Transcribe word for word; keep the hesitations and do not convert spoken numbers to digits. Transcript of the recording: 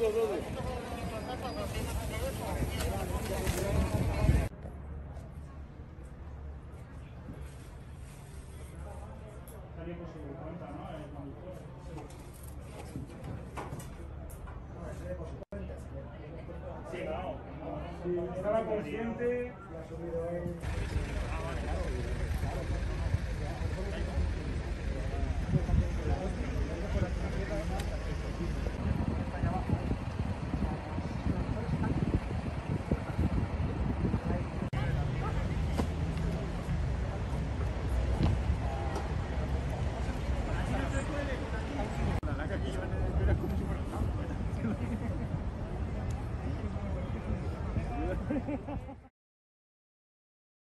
Sí, claro. Si estaba consciente, la ha subido él. La verdad que aquí yo en el...